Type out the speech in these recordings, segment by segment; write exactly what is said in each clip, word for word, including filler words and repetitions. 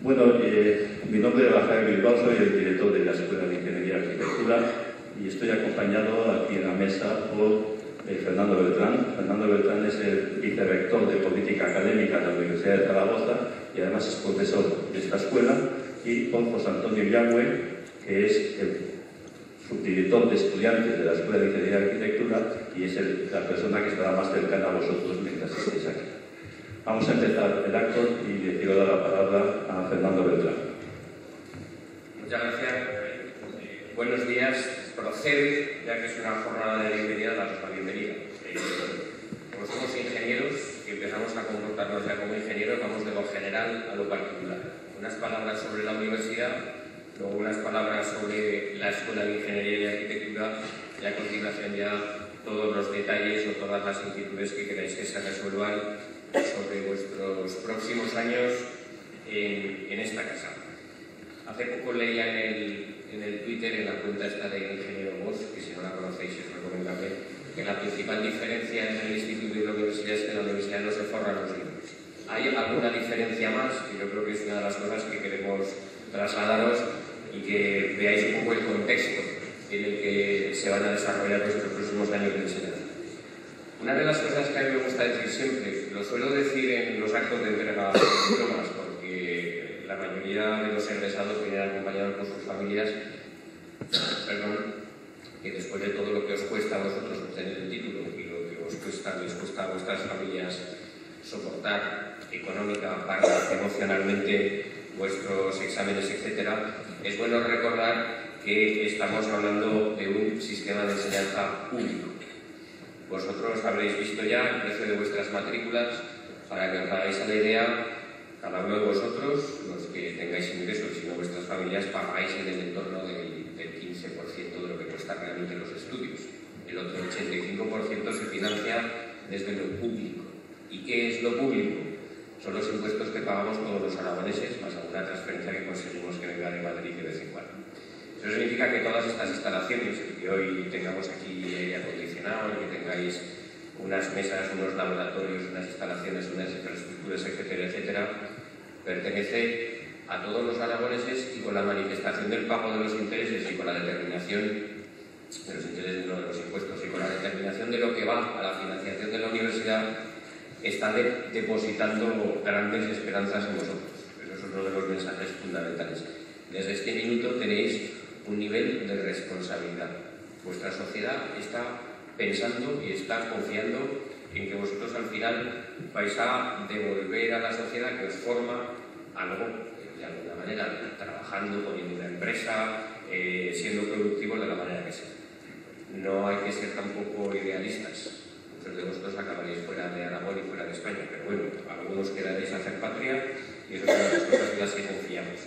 Bueno, eh, mi nombre es Rafael Bilbao, soy el director de la Escuela de Ingeniería y Arquitectura y estoy acompañado aquí en la mesa por eh, Fernando Beltrán. Fernando Beltrán es el vicerrector de Política Académica de la Universidad de Zaragoza y además es profesor de esta escuela, y por José Antonio Yagüe, que es el subdirector de estudiantes de la Escuela de Ingeniería y Arquitectura y es el, la persona que estará más cercana a vosotros mientras estéis aquí. Vamos a empezar el acto y le quiero dar la palabra a Fernando Beltrán. Muchas gracias. Eh, buenos días. Procede, ya que es una jornada de bienvenida, daros la bienvenida. Eh, como somos ingenieros y empezamos a comportarnos ya como ingenieros, vamos de lo general a lo particular. Unas palabras sobre la universidad, luego unas palabras sobre la Escuela de Ingeniería y Arquitectura y a continuación ya todos los detalles o todas las inquietudes que queráis que se resuelvan sobre vuestros próximos años en, en esta casa. Hace poco leía en el, en el Twitter, en la cuenta esta de Ingeniero Voz, que si no la conocéis es recomendable, que la principal diferencia entre el instituto y la universidad es que en la universidad no se forran los libros. Hay alguna diferencia más, y yo creo que es una de las cosas que queremos trasladaros y que veáis un poco el contexto en el que se van a desarrollar nuestros próximos años de enseñanza. Una de las cosas que a mí me gusta decir siempre, lo suelo decir en los actos de entrega de diplomas, porque la mayoría de los egresados vienen acompañados por sus familias, perdón, que después de todo lo que os cuesta a vosotros obtener el título y lo que os cuesta, les cuesta a vuestras familias soportar económica, para emocionalmente vuestros exámenes, etcétera, es bueno recordar que estamos hablando de un sistema de enseñanza público. Vosotros habréis visto ya el precio de vuestras matrículas. Para que os hagáis a la idea, cada uno de vosotros, los que tengáis ingresos, si no vuestras familias, pagáis en el entorno del, del quince por ciento de lo que cuesta realmente los estudios. El otro ochenta y cinco por ciento se financia desde lo público. ¿Y qué es lo público? Son los impuestos que pagamos todos los aragoneses, más alguna transferencia que conseguimos que venga de Madrid de vez en cuando. Eso significa que todas estas instalaciones, que hoy tengamos aquí aire acondicionado, que tengáis unas mesas, unos laboratorios, unas instalaciones, unas infraestructuras, etcétera, etcétera, pertenece a todos los aragoneses, y con la manifestación del pago de los intereses y con la determinación de los intereses, no de los impuestos, y con la determinación de lo que va a la financiación de la universidad, está de, depositando grandes esperanzas en vosotros. Eso es uno de los mensajes fundamentales. Desde este minuto tenéis un nivel de responsabilidad. Vuestra sociedad está pensando y está confiando en que vosotros al final vais a devolver a la sociedad que os forma algo, de alguna manera, trabajando, poniendo una empresa, eh, siendo productivos de la manera que sea. No hay que ser tampoco idealistas. Muchos de vosotros acabaréis fuera de Aragón y fuera de España, pero bueno, algunos quedaréis a hacer patria y eso es una de las cosas en las que confiamos.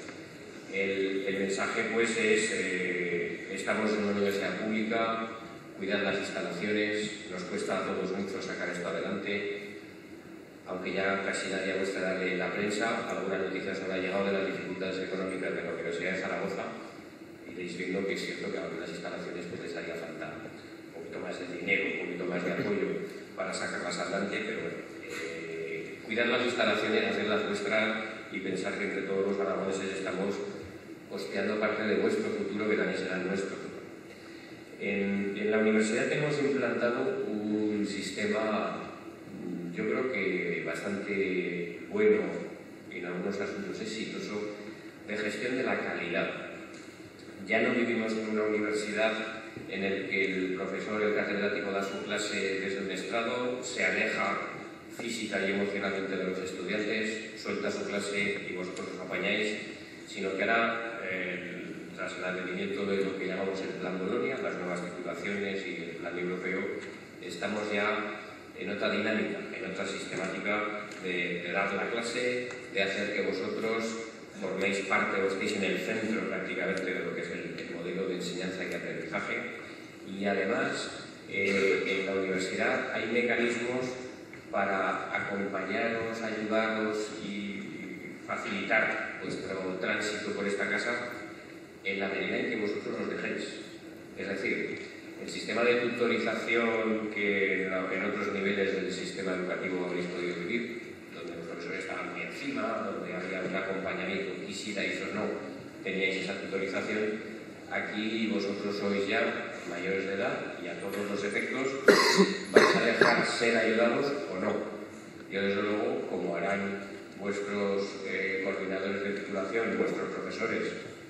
El, el mensaje pues es, eh, estamos en una universidad pública, cuidad las instalaciones, nos cuesta a todos mucho sacar esto adelante, aunque ya casi nadie a vuestra edad lee la prensa, alguna noticia os habrá llegado de las dificultades económicas de la Universidad de Zaragoza, y iréis viendo que es cierto que a algunas instalaciones pues les haría falta un poquito más de dinero, un poquito más de apoyo para sacarlas adelante, pero bueno, eh, cuidad las instalaciones, hacerlas vuestras y pensar que entre todos los aragoneses estamos costeando parte de vuestro futuro, que también será nuestro futuro. En, en la universidad hemos implantado un sistema, yo creo que bastante bueno, en algunos asuntos exitoso, de gestión de la calidad. Ya no vivimos en una universidad en el que el profesor, el catedrático, da su clase desde un estrado, se aleja física y emocionalmente de los estudiantes, suelta su clase y vosotros os apañáis, sino que ahora, eh, tras el advenimiento de lo que llamamos el Plan Bolonia, las nuevas titulaciones y el Plan Europeo, estamos ya en otra dinámica, en otra sistemática de, de dar la clase, de hacer que vosotros forméis parte o estéis en el centro prácticamente de lo que es el, el modelo de enseñanza y aprendizaje. Y además, eh, en la universidad hay mecanismos para acompañaros, ayudaros y facilitar vuestro tránsito por esta casa en la medida en que vosotros os dejéis. Es decir, el sistema de tutorización que en otros niveles del sistema educativo habéis podido vivir, donde los profesores estaban muy encima, donde había un acompañamiento quisierais o no, teníais esa tutorización. Aquí vosotros sois ya mayores de edad y a todos los efectos vais a dejar ser ayudados o no. Yo desde luego, como harán vuestros eh, coordinadores de titulación, vuestros profesores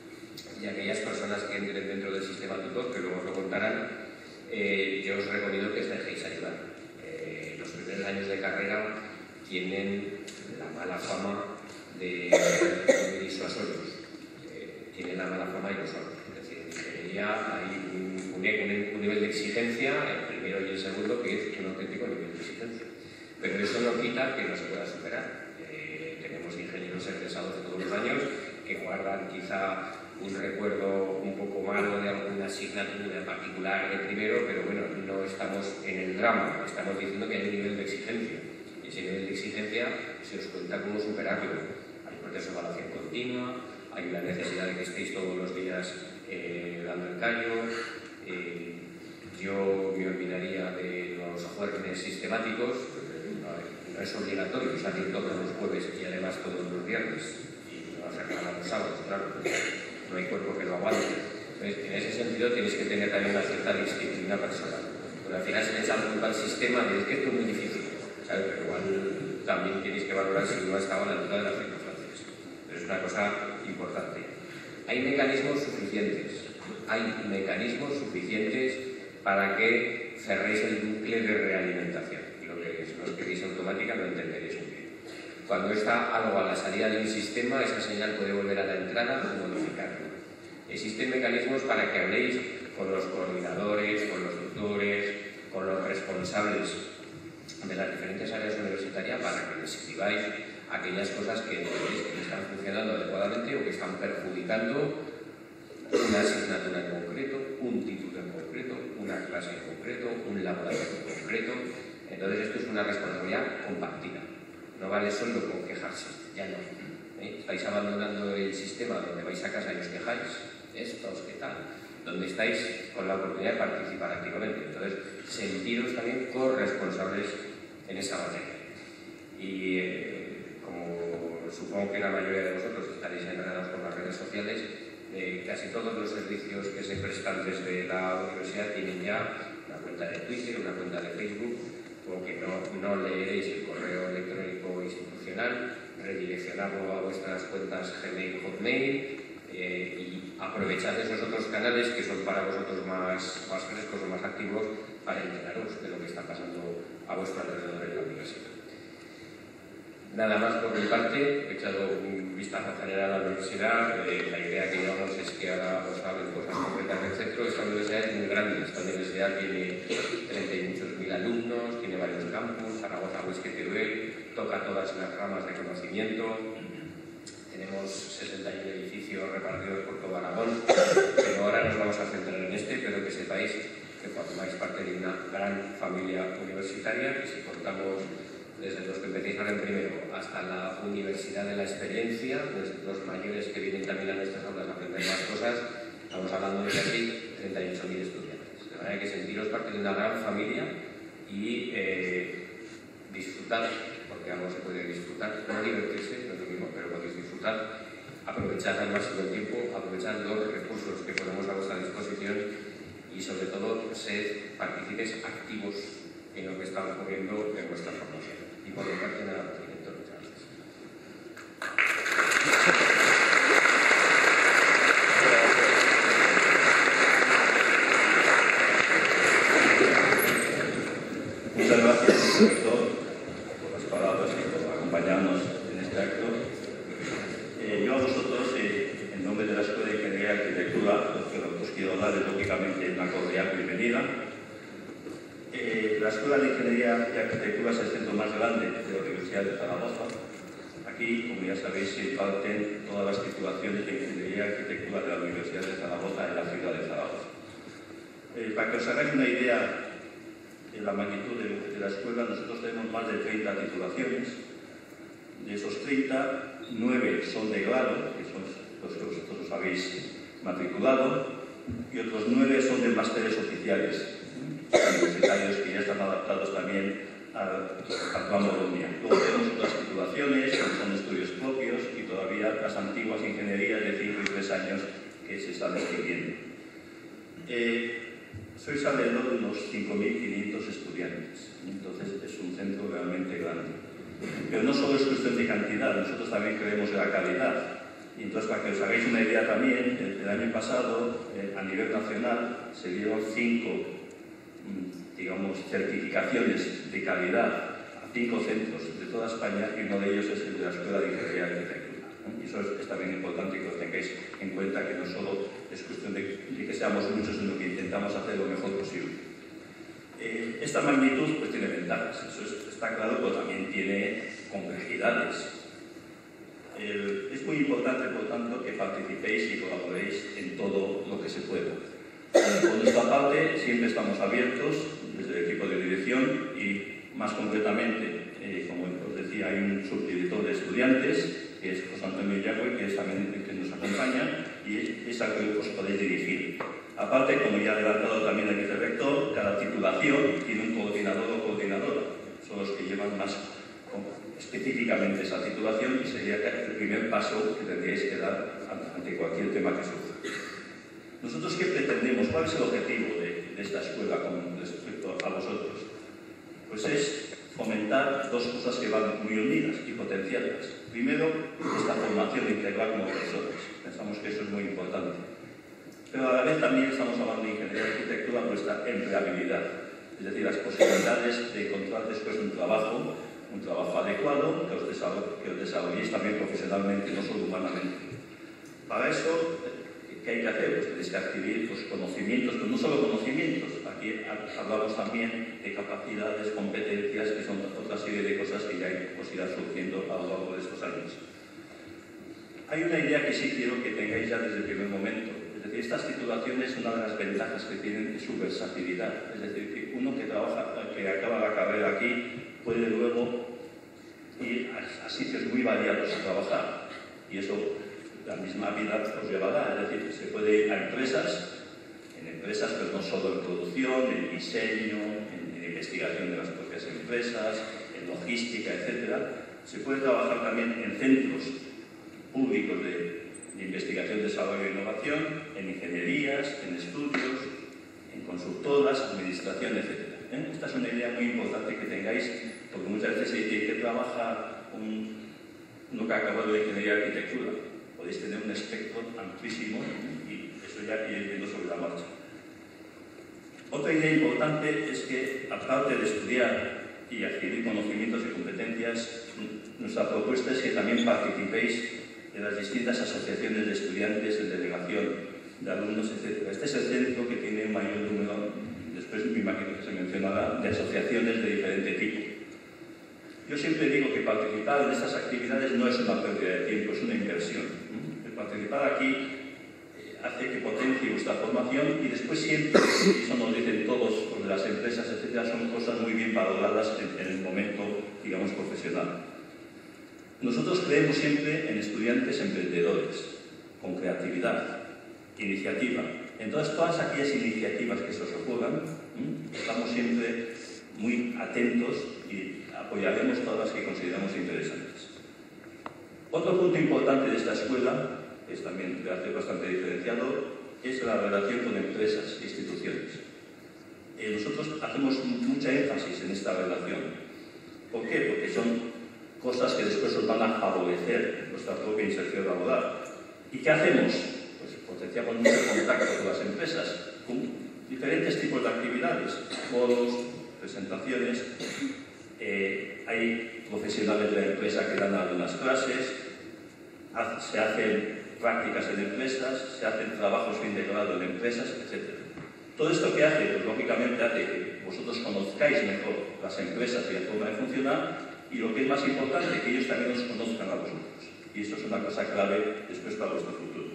y aquellas personas que entren dentro del sistema tutor, que luego os lo contarán, eh, yo os recomiendo que os dejéis ayudar. Eh, los primeros años de carrera tienen la mala fama de, de disuasorios, eh, tienen la mala fama y lo son. Ya hay un, un, un nivel de exigencia, el primero y el segundo, que es un auténtico nivel de exigencia. Pero eso no quita que no se pueda superar. Eh, tenemos ingenieros egresados de todos los años que guardan quizá un recuerdo un poco malo de alguna asignatura particular de primero, pero bueno, no estamos en el drama, estamos diciendo que hay un nivel de exigencia. Y ese nivel de exigencia se os cuenta cómo superarlo. Hay procesos de evaluación continua, hay la necesidad de que estéis todos los días Eh, dando el callo. Eh, yo me olvidaría de los jueves sistemáticos. No, no es obligatorio salir todos los jueves y además todos los viernes y no hacer nada los sábados, claro, no hay cuerpo que lo aguante. Entonces, en ese sentido tenéis que tener también una cierta disciplina personal, porque al final se le echa la culpa al sistema y es que esto es muy difícil, ¿sabes? Pero igual también tenéis que valorar si uno ha estado a la altura de las circunstancias. Pero es una cosa importante. Hay mecanismos suficientes, hay mecanismos suficientes para que cerréis el bucle de realimentación. Lo que es, los que veis automática no entenderéis muy bien. Cuando está algo a la salida de un sistema, esa señal puede volver a la entrada o modificarlo. Existen mecanismos para que habléis con los coordinadores, con los tutores, con los responsables de las diferentes áreas universitarias para que les escribáis aquellas cosas que entendéis que están funcionando adecuadamente o que están perjudicando una asignatura en concreto, un título en concreto, una clase en concreto, un laboratorio en concreto. Entonces esto es una responsabilidad compartida. No vale solo con quejarse, ya no. ¿Eh? Estáis abandonando el sistema donde vais a casa y os quejáis, estos, ¿qué tal? Donde estáis con la oportunidad de participar activamente. Entonces, sentiros también corresponsables en esa materia. Y eh, como supongo que la mayoría de vosotros estaréis enredados con las redes sociales, eh, casi todos los servicios que se prestan desde la universidad tienen ya una cuenta de Twitter, una cuenta de Facebook, como que no, no leeréis el correo electrónico institucional, redireccionarlo a vuestras cuentas Gmail, Hotmail, eh, y aprovechad esos otros canales que son para vosotros más, más frescos o más activos para enteraros de lo que está pasando a vuestro alrededor en la universidad. Nada más por mi parte, he echado un vistazo general a la universidad. Eh, la idea que llevamos es que ahora os hablen cosas concretas del centro. Esta universidad es muy grande, esta universidad tiene treinta y muchos mil alumnos, tiene varios campus, Zaragoza, Huesca y Teruel, toca todas las ramas de conocimiento. Tenemos sesenta y un edificios repartidos por todo Aragón, pero ahora nos vamos a centrar en este, pero que sepáis que formáis parte de una gran familia universitaria, que si contamos desde los que empecéis ahora en primero hasta la Universidad de la Experiencia, desde los mayores que vienen también a nuestras aulas a aprender más cosas, estamos hablando de casi treinta y ocho mil estudiantes. De manera que sentiros parte de una gran familia y eh, disfrutar, porque algo se puede disfrutar, no divertirse, no es lo mismo, pero podéis disfrutar, aprovechar al máximo el tiempo, aprovechar los recursos que ponemos a vuestra disposición y sobre todo ser partícipes activos en lo que está ocurriendo en vuestra formación. Y por mi parte nada, director, muchas gracias. Muchas gracias, director, por las palabras y por acompañarnos en este acto. Eh, yo a vosotros, eh, en nombre de la Escuela de Ingeniería y Arquitectura, lo que os quiero dar es lógicamente una cordial bienvenida. Eh, la Escuela de Ingeniería y Arquitectura es el centro más grande de la Universidad de Zaragoza. Aquí, como ya sabéis, se imparten todas las titulaciones de Ingeniería y Arquitectura de la Universidad de Zaragoza en la ciudad de Zaragoza. Eh, para que os hagáis una idea de la magnitud de, de la escuela, nosotros tenemos más de treinta titulaciones. De esos treinta, nueve son de grado, que son los que vosotros os habéis matriculado, y otros nueve son de másteres oficiales, universitarios que ya están adaptados también al, al plan Bolonia. Luego tenemos otras titulaciones, que son estudios propios, y todavía las antiguas ingenierías de cinco y tres años que se están extinguiendo. Eh, sois alrededor de unos cinco mil quinientos estudiantes, entonces es un centro realmente grande. Pero no solo es cuestión de cantidad, nosotros también creemos en la calidad. Y entonces, para que os hagáis una idea también, el, el año pasado, eh, a nivel nacional, se dieron cinco, digamos, certificaciones de calidad a cinco centros de toda España, y uno de ellos es el de la Escuela de Ingeniería y Arquitectura, ¿no? Y eso es, es también importante que lo tengáis en cuenta, que no solo es cuestión de, de que seamos muchos, sino que intentamos hacer lo mejor posible. Eh, esta magnitud pues tiene ventajas, eso es, está claro, pero también tiene complejidades. El, es muy importante, por tanto, que participéis y colaboréis en todo lo que se pueda. Por nuestra parte, siempre estamos abiertos desde el equipo de dirección y, más concretamente, eh, como os decía, hay un subdirector de estudiantes, que es José Antonio Yagüe, que es también el que nos acompaña, y es al que os podéis dirigir. Aparte, como ya ha adelantado también el vicerrector, cada titulación tiene un coordinador o coordinadora. Son los que llevan más específicamente esa titulación, y sería el primer paso que tendríais que dar ante cualquier tema que surja. ¿Nosotros qué pretendemos? ¿Cuál es el objetivo de, de esta escuela con respecto a vosotros? Pues es fomentar dos cosas que van muy unidas y potenciarlas. Primero, esta formación integral como personas. Pensamos que eso es muy importante. Pero a la vez también estamos hablando de ingeniería y arquitectura, nuestra empleabilidad. Es decir, las posibilidades de encontrar después un trabajo, un trabajo adecuado, que os, que os desarrolléis también profesionalmente, no solo humanamente. Para eso, ¿qué hay que hacer? Pues tenéis que adquirir los conocimientos, pero no solo conocimientos. Aquí hablamos también de capacidades, competencias, que son otra serie de cosas que ya os irán surgiendo a lo largo de estos años. Hay una idea que sí quiero que tengáis ya desde el primer momento. Es decir, estas titulaciones, una de las ventajas que tienen es su versatilidad. Es decir, que uno que trabaja, que acaba la carrera aquí, puede luego ir a, a sitios muy variados a trabajar. Y eso la misma vida os llevará. Es decir, se puede ir a empresas, en empresas, pero no solo en producción, en diseño, en, en investigación de las propias empresas, en logística, etcétera. Se puede trabajar también en centros públicos de de investigación, desarrollo e innovación, en ingenierías, en estudios, en consultoras, administración, etcétera. ¿Eh? Esta es una idea muy importante que tengáis, porque muchas veces se dice que trabaja un, uno que ha acabado de ingeniería y arquitectura. Podéis tener un espectro amplísimo, ¿eh? Y eso ya iréis viendo sobre la marcha. Otra idea importante es que, aparte de estudiar y adquirir conocimientos y competencias, nuestra propuesta es que también participéis de las distintas asociaciones de estudiantes, de delegación, de alumnos, etcétera. Este es el centro que tiene el mayor número, después me imagino que se mencionará, de asociaciones de diferente tipo. Yo siempre digo que participar en estas actividades no es una pérdida de tiempo, es una inversión. El participar aquí hace que potencie vuestra formación, y después siempre, y eso nos dicen todos los de las empresas, etcétera, son cosas muy bien valoradas en, en el momento, digamos, profesional. Nosotros creemos siempre en estudiantes emprendedores, con creatividad, iniciativa. Entonces, todas aquellas iniciativas que se os ocurran, ¿eh? estamos siempre muy atentos y apoyaremos todas las que consideramos interesantes. Otro punto importante de esta escuela, que es también de hacer bastante diferenciado, es la relación con empresas e instituciones. Eh, nosotros hacemos mucha énfasis en esta relación. ¿Por qué? Porque son cosas que después os van a favorecer nuestra propia inserción laboral. ¿Y qué hacemos? Pues potenciamos mucho contacto con las empresas, con diferentes tipos de actividades, foros, presentaciones. Eh, hay profesionales de la empresa que dan algunas clases, se hacen prácticas en empresas, se hacen trabajos fin de grado en empresas, etcétera. Todo esto que hace, pues lógicamente hace que vosotros conozcáis mejor las empresas y la forma de funcionar, y lo que es más importante, que ellos también os conozcan a vosotros. Y esto es una cosa clave después para vuestro futuro.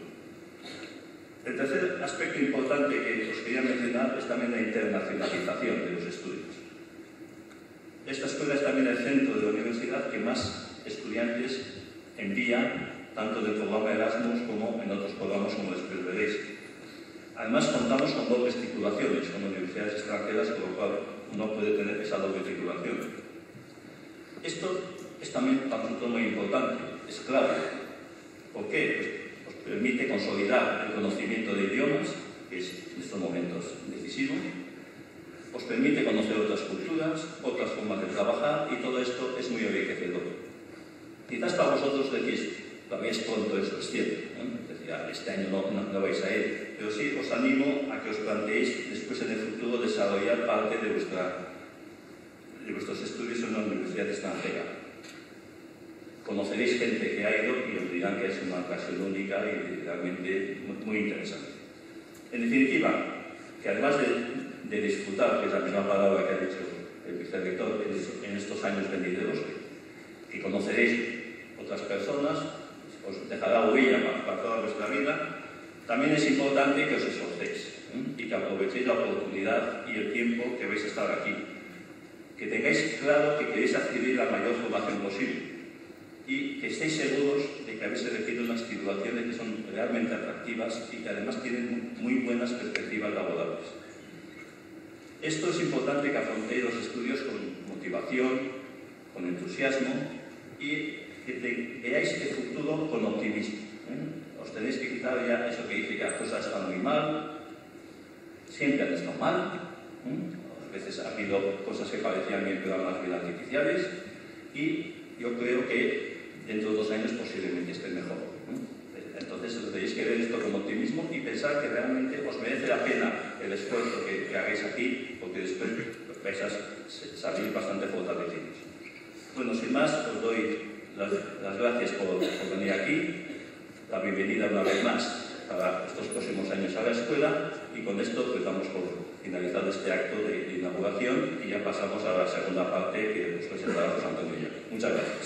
El tercer aspecto importante que os quería mencionar es también la internacionalización de los estudios. Esta escuela es también el centro de la universidad que más estudiantes envía, tanto del programa Erasmus como en otros programas, como después veréis. Además, contamos con dobles titulaciones, con universidades extranjeras, con lo cual uno puede tener esa doble titulación. Esto es también para nosotros muy importante, es clave. ¿Por qué? Pues, pues permite consolidar el conocimiento de idiomas, que es en estos momentos decisivo, os permite conocer otras culturas, otras formas de trabajar, y todo esto es muy enriquecedor. Quizás para vosotros decís, todavía es pronto, eso es cierto, ¿no? Es decir, este año no, no, no vais a ir, pero sí os animo a que os planteéis después en el futuro desarrollar parte de, vuestra, de vuestros estudios en una universidad extranjera. Conoceréis gente que ha ido y os dirán que es una ocasión única y realmente muy interesante. En definitiva, que además de, de disfrutar, que es la misma palabra que ha dicho el vicerrector, en estos años venideros, que conoceréis otras personas, os dejará huella para, para toda vuestra vida, también es importante que os esforcéis, ¿eh? Y que aprovechéis la oportunidad y el tiempo que vais a estar aquí. Que tengáis claro que queréis adquirir la mayor formación posible y que estéis seguros de que habéis elegido unas titulaciones que son realmente atractivas y que además tienen muy buenas perspectivas laborales. Esto es importante que afrontéis los estudios con motivación, con entusiasmo y que te, veáis el futuro con optimismo. ¿eh? Os tenéis que quitar ya eso que dice que las cosas están muy mal, siempre han estado mal, ¿eh? A veces ha habido cosas que parecían bien pero más bien artificiales, y yo creo que dentro de dos años posiblemente esté mejor. ¿eh? Entonces os tenéis que ver esto con optimismo y pensar que realmente os merece la pena el esfuerzo que, que hagáis aquí, porque después vais a salir bastante fortalecidos. Bueno, sin más, os doy Las, las gracias por, por venir aquí, la bienvenida una vez más para estos próximos años a la escuela, y con esto pues damos por finalizado este acto de, de inauguración y ya pasamos a la segunda parte que nos presentará José Antonio. Muchas gracias.